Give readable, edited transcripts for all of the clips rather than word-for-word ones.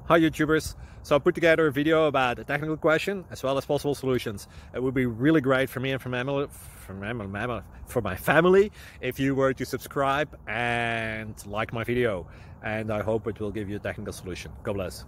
Hi YouTubers! So I put together a video about a technical question as well as possible solutions. It would be really great for me and for my family if you were to subscribe and like my video, and I hope it will give you a technical solution. God bless.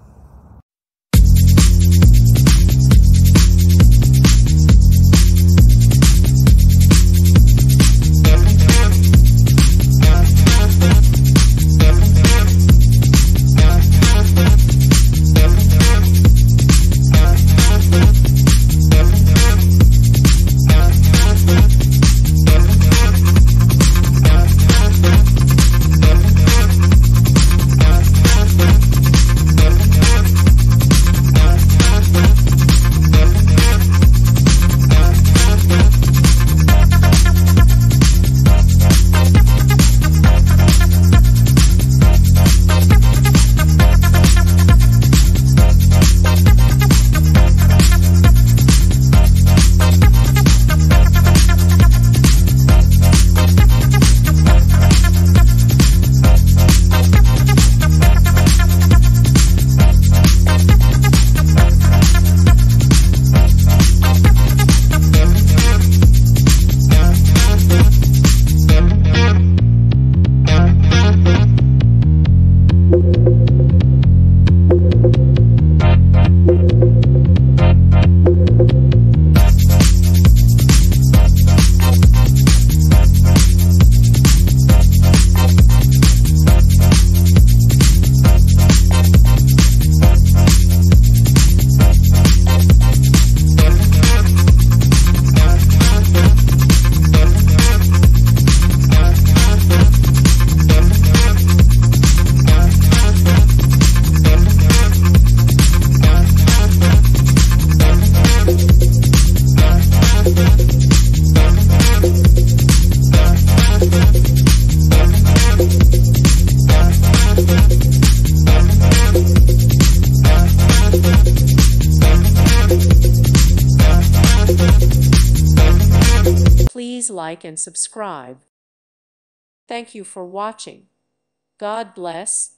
Please like and subscribe. Thank you for watching. God bless.